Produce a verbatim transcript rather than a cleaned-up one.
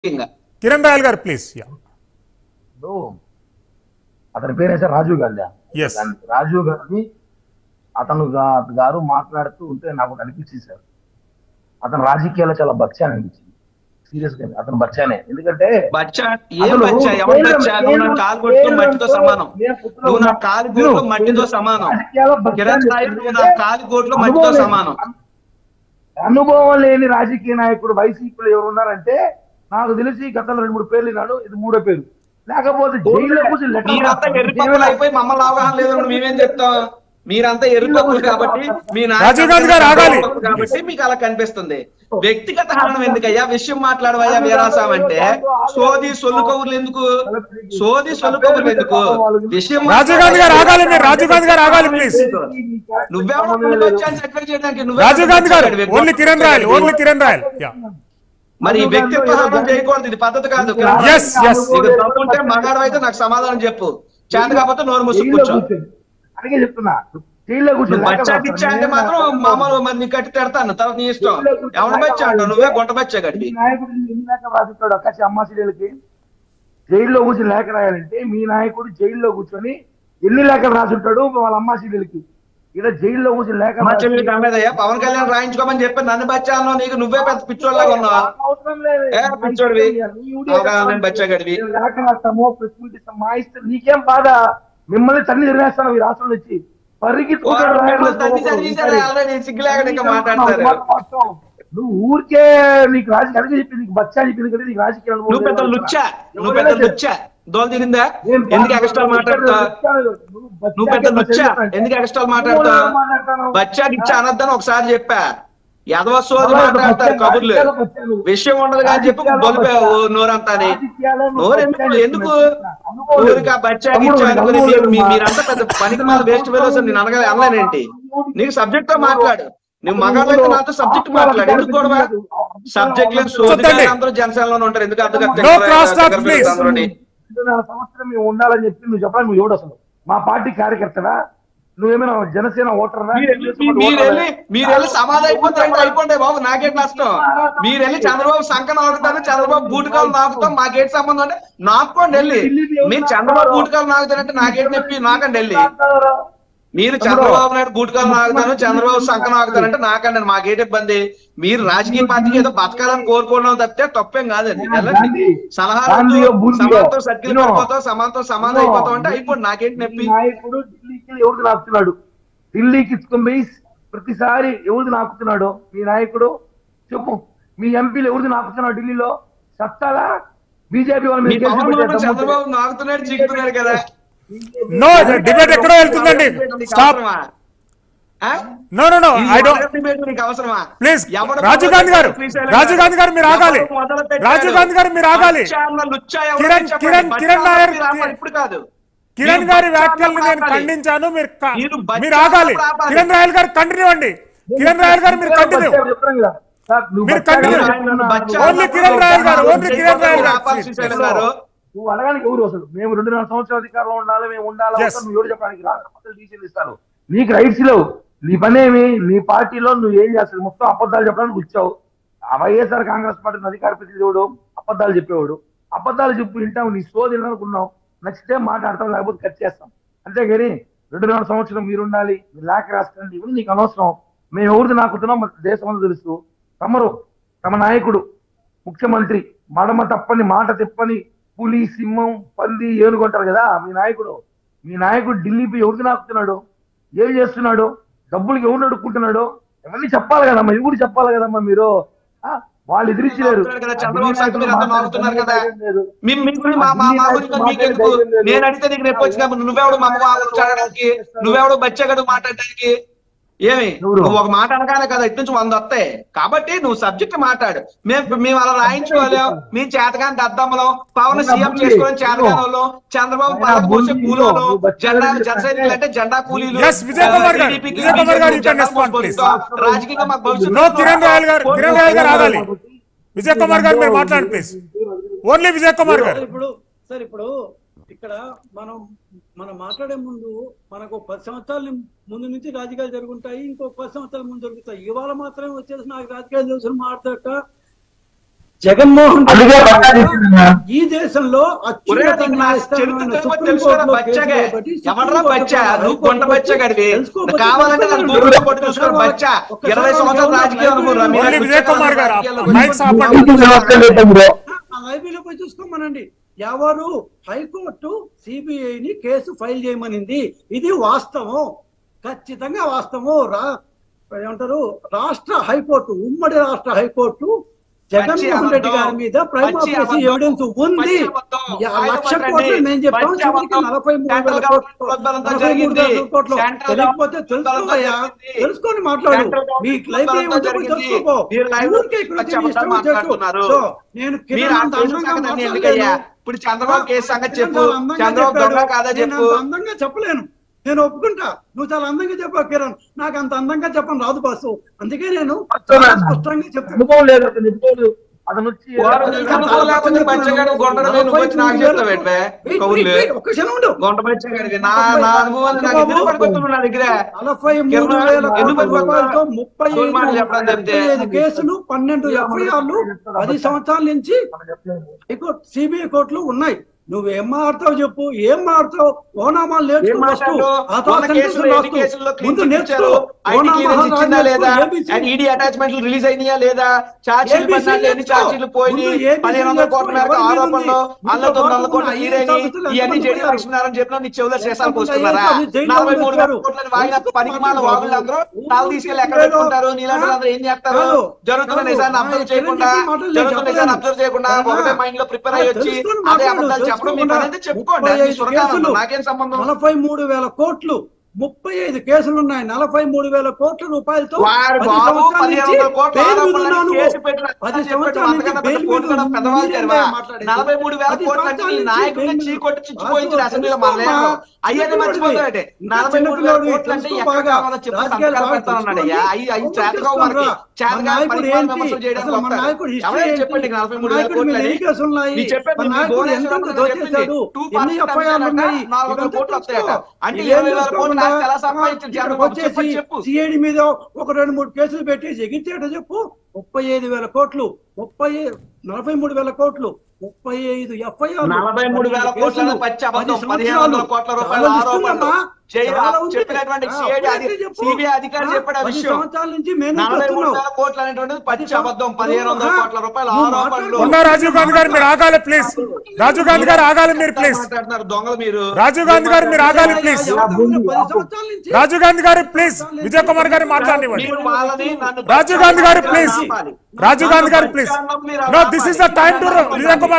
కిరణ్ రాయల్ గారు ప్లీజ్. అతని పేరు అయితే రాజీవ్ గాంధీ. రాజీవ్ గాంధీ అతను గారు మాట్లాడుతూ ఉంటే నాకు అనిపించింది సార్, అతను రాజకీయాల్లో చాలా బచ్చా అనిపించింది. సీరియస్ గా అతను బచ్చానే. ఎందుకంటే మట్టితో సమానం, నువ్వు నా కాలి గోట్లు మట్టితో సమానం, కిరణ్ రాయల్ నువ్వు నా కాలి గోట్లు మట్టితో సమానం. అనుభవం లేని రాజకీయ నాయకుడు వైసీపీలో ఎవరు ఉన్నారంటే నాకు తెలిసి గతంలో రెండు మూడు పేర్లు విన్నాడు, ఇది మూడో పేరు. లేకపోతే జైల్లో కూర్చొని మీరంతా ఎర్రిపప్పులు అయిపోయి మమ్మల్ని అవగాహన లేదు మేమేం చెప్తాం, మీరంతా ఎర్రిపప్పులు కాబట్టి మీ కాబట్టి మీకు అలా కనిపిస్తుంది. వ్యక్తిగత హరణం ఎందుకయ్యా, విషయం మాట్లాడవయ్యా వీరాసాం అంటే సోది సొల్లు కబుర్లు ఎందుకు, సోది సొల్లు కబుర్లు ఎందుకు, విషయం నువ్వెవడో చేయడానికి మరి వ్యక్తిత్వ హరణం చేయకూడదు, ఇది పద్ధతి కాదు. ఉంటే మగాడు అయితే నాకు సమాధానం చెప్పు, చేత కాకపోతే నోరు మూసుకు కూర్చో. అందుకే చెప్తున్నా, బచ్చా గిచ్చా అంటే మాత్రం మామూలు మరి నీ కట్టి తిడతాను, తర్వాత నీ ఇష్టం. ఎవడ బచ్చా అంటావు, నువ్వే గుంట బచ్చా గట్టి. నాయకుడు ఎన్ని లేఖ రాసిస్తాడు అక్కడి అమ్మ సీరియల్కి, జైల్లో కూర్చొని లేఖ రాయాలంటే మీ నాయకుడు జైల్లో కూర్చొని ఎన్ని లేఖలు రాసుంటాడు వాళ్ళ అమ్మ సీరియల్కి. ఇలా జైల్లో కూర్చొని లేఖ అమ్మేదయ్యా, పవన్ కళ్యాణ్ రాయించుకోమని చెప్పి నన్ను బచ్చాను, నీకు నువ్వే పెద్ద పిచ్చోళ్ళగా ఉన్నావా? పిచ్చోడివి బచ్చా గడివి. లేఖ రాస్తామో ప్రెస్ మీట్ ఇస్తాం, మా ఇష్టం, నీకేం బాధ? మిమ్మల్ని తల్లి తిరిగేస్తాను ఈ రాష్ట్రంలో వచ్చి నువ్వు ఊరికే నీకు రాజకీయాలు చెప్పింది, నీకు బచ్చా చెప్పింది కదా, నీకు రాజకీయాలు నువ్వు పెద్ద లుచ్చా, నువ్వు పెద్ద లుచ్చా, దోలు తిరిందా? ఎందుకు ఎక్స్ట్రా మాట్లాడుతావు? నువ్వు పెద్ద లుచ్చా, ఎందుకు ఎక్స్ట్రా మాట్లాడుతావు? బచ్చా గిచ్చా అనొద్దని ఒకసారి చెప్పా, ఎదవ సోది మాట్లాడతారు కబుర్లు, విషయం ఉండదు కానీ చెప్పి బొలిపావు నోరంతా. నోరెందుకు ఎందుకు ఊరికా బచ్చా గిచ్చా అనుకుని మీరంతా పెద్ద పనికి మాల వేస్ట్ వేలో నేను అనగా అనలేనేంటి? నీకు సబ్జెక్ట్ తో మాట్లాడు, నువ్వు మగాళ్ళైతే నాతో సబ్జెక్ట్ మాట్లాడు, ఎందుకు గొడవ? సబ్జెక్ట్ లేదు, సోది అందరూ జనసేనలోనే ఉంటారు, ఎందుకు అర్థం సంవత్సరం మేము ఉండాలని చెప్పి నువ్వు చెప్పడానికి నువ్వు ఎవడు అసలు? మా పార్టీ కార్యకర్తనా? నువ్వేమైనా జనసేన ఓటర్నా? మీరెళ్ళి సమాధి అయిపోతే అయిపోండి బాబు, నాకేంటి నష్టం? మీరెళ్ళి చంద్రబాబు సంకన నాకుతాను, చంద్రబాబు బూటకాలు నాకుతాం, మాకేంటి సంబంధం అంటే నాకోండి వెళ్ళి. మీరు చంద్రబాబు బూటకాలు నాకుతారంటే నాకేంటి నొప్పి? నాకండి వెళ్ళి. మీరు చంద్రబాబు నాయుడు బూటకాలు నాకుతాను, చంద్రబాబు సంకన నాకుతారంటే నాకండి, మాకేంటి ఇబ్బంది? మీరు రాజకీయ పార్టీకి ఏదో బతకాలని కోరుకోవడం తప్పితే తప్పేం కాదండి. వెళ్ళండి, సలహాలు సమానతో సర్కిల్ పడిపోతావు, సమానతో సమానం అయిపోతావు అంటే అయిపోండి, నాకేంటి నొప్పి? నాయకుడు ఢిల్లీకి ఎవరు నాకుతున్నాడు? ఢిల్లీకి ఇచ్చుకొని పోయి ప్రతిసారి ఎవరిది నాకుతున్నాడు మీ నాయకుడు? చెప్పు, మీ ఎంపీలు ఎవరిది నాకుతున్నాడు ఢిల్లీలో? సత్తాలా? బీజేపీ వాళ్ళు చంద్రబాబు నాకుతున్నాడు, చీకుతున్నాడు కదా. నో డిబేట్ ఎక్కడో వెళ్తుందండి. Stop. No no no I don't. Please Rajiv Gandhi గారు, రాజీవ్ గాంధీ గారు మీరు ఆగాలి, రాజీవ్ గాంధీ గారు మీరు ఆగాలి. కిరణ్ కిరణ్ కిరణ్ నాయర్ కిరణ్ గారి వ్యాఖ్యల్ని నేను ఖండించాను, మీరు మీరు ఆగాలి. కిరణ్ రాయల్ గారు కంటిన్యూ అండి, కిరణ్ రాయల్ గారు మీరు కంటిన్యూ, మీరు కంటిన్యూ. ఓన్లీ కిరణ్ రాయల్ గారు, ఓన్లీ కిరణ్ రాయల్ గారు. నువ్వు అడగానికి ఎవరు అసలు? మేము రెండున్నర సంవత్సరాల అధికారంలో ఉండాలి, మేము ఉండాలి, నువ్వు ఎవరు చెప్పడానికి? రాష్ట్రపతులు డీసీలు ఇస్తారు, నీకు రైట్స్ లేవు. నీ పనేమి? నీ పార్టీలో నువ్వు ఏం చేస్తావు? మొత్తం అబద్ధాలు చెప్పడానికి వచ్చావు. వైఎస్ఆర్ కాంగ్రెస్ పార్టీని అధికార ప్రతినిధుడు అబద్ధాలు చెప్పేవాడు, అబద్ధాలు చెప్పు వింటావు, నీ సోది అనుకున్నావు, నచ్చితే మాట్లాడతాం, లేకపోతే కట్ చేస్తాం అంతేగాని రెండున్నర సంవత్సరం మీరు ఉండాలి, మీరు లేఖ రాసుకోండి, ఇవన్నీ నీకు అనవసరం. మేము ఎవరిది నాకుతున్నాం దేశం అంతా తెలుసు. తమరు తమ నాయకుడు ముఖ్యమంత్రి మడమ తప్పని మాట తిప్పని పులి సింహం పంది ఏనుకుంటారు కదా, మీ నాయకుడు మీ నాయకుడు ఢిల్లీపై ఎవరికి నాకుతున్నాడు? ఏం చేస్తున్నాడు? డబ్బులకి ఎవరు అడుక్కుంటున్నాడు? ఇవన్నీ చెప్పాలి కదమ్మా, ఇవి కూడా చెప్పాలి కదమ్మా. మీరు వాళ్ళు ఎదిరించలేరు. నేను అడిగితే నీకు రేపు వచ్చి నువ్వెవడు మా అడగడానికి, నువ్వెవడు బచ్చగడు మాట్లాడడానికి? ఏమి నువ్వు ఒక మాట అనగానే కదా ఇటు నుంచి వంద వస్తాయి. కాబట్టి నువ్వు సబ్జెక్ట్ మాట్లాడు. మేము మేము అలా రాయించుకోలేం, మీ చేతగాని దద్దమ్మలో పవన్ సీఎం చేసుకోవడం చేతగానోళ్ళు, చంద్రబాబు పదవి పోసే కూలీలు, జెండా జనసైనికులు అంటే జెండా కూలీలు, రాజకీయంగా మాకు భవిష్యత్తు. విజయ్ కుమార్ గారు మీరు మాట్లాడండి ప్లీజ్. ఓన్లీ విజయ్ కుమార్ గారు. ఇప్పుడు సార్ ఇప్పుడు ఇక్కడ మనం మనం మాట్లాడే ముందు మనకు పది సంవత్సరాల ముందు నుంచి రాజకీయాలు జరుగుతాయి, ఇంకో పది సంవత్సరాల ముందు జరుగుతాయి. ఇవాళ మాత్రమే వచ్చేసి నాకు రాజకీయాలు తెలుసు మాట్లాడట జగన్మోహన్ రెడ్డి అందుకే బట్టా తీసిందన్నా. ఈ దేశంలో అత్యున్నత న్యాయస్థానమైన సుప్రీంకోర్టులో కేసు వేయబడి ఎవడరా బచ్చా నువ్వు కొండ బచ్చా గడివి తెలుసుకోకపోతే కావాలంటే నన్ను గూగుల్లో కొట్టి చూసుకోండి బచ్చా ఇరవై సంవత్సరాలు రాజకీయం అనుకున్నా ఓన్లీ విజయ్ కుమార్ గారు మైక్స్ ఆపండి. నీకు వ్యవస్థ లేదు బ్రో. ఆ లైబ్రరీలో పోయి చూసుకోమనండి. ఎవరు హైకోర్టు సిబిఐని కేసు ఫైల్ చేయమనింది, ఇది వాస్తవం, ఖచ్చితంగా వాస్తవం. రా ఏమంటారు రాష్ట్ర హైకోర్టు, ఉమ్మడి రాష్ట్ర హైకోర్టు జగన్మోహన్ రెడ్డి గారి మీద ప్రైమ్ ఆఫీస్ ఎవిడెన్స్ ఉంది. లక్ష కోట్లు నేను చెప్పాను, చివరికి నలభై మూడు వేల కోట్లు నలభై మూడు వేల కోట్లు తెలియకపోతే తెలుసుకోవయ్యా, తెలుసుకొని మాట్లాడు. మీ లైబ్రరీ ఉంటే కూడా తెలుసుకోపో. ఊరికే ఇక్కడ వచ్చి నీ ఇష్టం వచ్చేట్టు. సో నేను కిరణ్ అంత అందంగా మాట్లాడలేను. ఇప్పుడు చంద్రబాబు కేసు సంగతి చెప్పు, అందంగా చంద్రబాబు చెప్పాడు. దొంగ కాదా నేను చెప్పు. అంత అందంగా చెప్పలేను, నేను ఒప్పుకుంటా. నువ్వు చాలా అందంగా చెప్పావు కిరణ్, నాకు అంత అందంగా చెప్పను రాదు బాసు. అందుకే నేను స్పష్టంగా చెప్తాను. అనుభవం లేదు అతను ఎప్పుడు అతను వచ్చి వాడు నీకు అనుభవం లేకపోతే బచ్చగాడు గొంటలో నువ్వు వచ్చి నాకు చెప్తావేంటే కౌలు ఒక్క క్షణం ఉండు. గొంట బచ్చగాడివి నా నా అనుభవం నాకు ఎందుకు పడిపోతున్నావు నా దగ్గర నలభై మూడు వేల ఎందుకు కోట్ల రూపాయలతో ముప్పై ఐదు గోల్ మాటలు చెప్పడం తప్పితే. ముప్పై ఐదు కేసులు, పన్నెండు ఎఫ్ఐఆర్లు పది సంవత్సరాల నుంచి హైకోర్టు సిబిఐ కోర్టులు ఉన్నాయి. నువ్వేం మాట్లాడతావు చెప్పు, ఏం మాట్లాడతావు? ఓనామాలు నేర్చుకుని వస్తూ ముందు నేర్చుకో. ఈడీ అటాచ్మెంట్లు రిలీజ్ అయినాయా లేదా, చార్జీలు చార్జీలు పోయినాయి, పదిహేను వందల కోట్ల మేరకు ఆరోపణలు, అందులో తొమ్మిది వందల కోట్ల తీరేని ఇవన్నీ జైలు రక్షిస్తున్నారని చెప్పిన నీ చెవుల శేషాలు పోసుకున్నారా? నలభై మూడు వేల కోట్లని వాగిన పనికి మాల వాగులు అందరూ తాళ్ళు తీసుకెళ్లి ఎక్కడ పెట్టుకుంటారు? నీలాంటి అందరూ ఏం చేస్తారు? జరుగుతున్న నిజాన్ని అబ్జర్వ్ చేయకుండా జరుగుతున్న నిజాన్ని అబ్జర్వ్ చేయకుండా ఒకటే మైండ్ లో ప్రిపేర్ అయ్యి వచ్చి అదే అబద్ధాలు చెప్పడం మీకు అనేది చెప్పుకోండి. నాకేం సంబంధం? నలభై మూడు వేల కోట్లు, ముప్పై ఐదు కేసులు ఉన్నాయి. నలభై మూడు వేల కోట్ల రూపాయలతో నలభై మూడు వేల కోట్ల నాయకుడిని చీకొట్టి చిచ్చిపోయింది అసెంబ్లీలో మాట్లాడారు. అయ్యని మర్చిపోతాడు. నలభై మూడు వేల కోట్లు అంటే ఎక్కడ కావాలో చెప్పి సంతకాలు పెడతానన్నాడయ్యా. అవి అవి చేతకావు మనకి, చేతగా పరిపాలన విమర్శలు చేయడానికి ఎవరైనా చెప్పండి నలభై మూడు వేల కోట్లు అని చెప్పండి. టూ పర్సెంట్ నాలుగు వందల కోట్లు వస్తాయట అంటే ఇరవై వేల కోట్లు ఎలా సంపాదించారు చెప్పు. సిఐడి మీద ఒక రెండు మూడు కేసులు పెట్టేసి ఎగిరిచేట చెప్పు. ముప్పై ఐదు వేల కోట్లు, ముప్పై నలభై మూడు వేల కోట్లు, ముప్పై ఐదు ఎఫ్ఐఆర్, నలభై మూడు వేల కోట్ల పచ్చి అబద్ధం, పదిహేను వందల కోట్ల రూపాయల ఆరోపణలు చెప్పినటువంటి సిబిఐ అధికారి చెప్పాడు ఆ విషయం. నలభై మూడు వేల కోట్లు అనేటువంటిది పచ్చి అబద్ధం, పదిహేను వందల కోట్ల రూపాయల ఆరోపణలు. రాజీవ్ గాంధీ గారు మీరు ఆగాలి ప్లీజ్. రాజీవ్ గాంధీ గారు ఆగాలి మీరు ప్లీజ్. మాట్లాడుతున్నారు దొంగలు మీరు. రాజీవ్ గాంధీ గారు మీరు ఆగాలి ప్లీజ్. రాజీవ్ గాంధీ గారు ప్లీజ్. విజయ్ కుమార్ గారు మాట్లాడివ్వండి. రాజీవ్ గాంధీ గారు ప్లీజ్. రాజీవ్ గాంధీ గారు please. No this is the time to Vijay Kumar